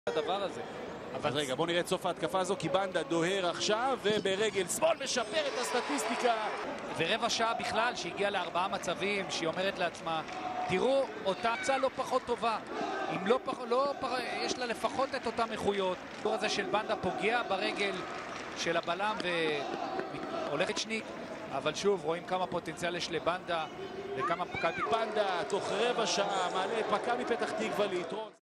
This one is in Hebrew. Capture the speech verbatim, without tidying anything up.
הדבר הזה. אבל רגע, בוא נראה את סוף ההתקפה הזו, כי בנדה דוהר עכשיו, וברגל שמאל משפר את הסטטיסטיקה. ורבע שעה בכלל, שהגיעה לארבעה מצבים, שהיא אומרת לעצמה, תראו, אותה הצעה לא פחות טובה. אם לא פחות, לא, יש לה לפחות את אותם איכויות. הדור הזה של בנדה פוגע ברגל של הבלם והולכת שניק. אבל שוב, רואים כמה פוטנציאל יש לבנדה וכמה פקד. בנדה, תוך רבע שעה, מעלה את מכבי פתח תקווה ליתרון.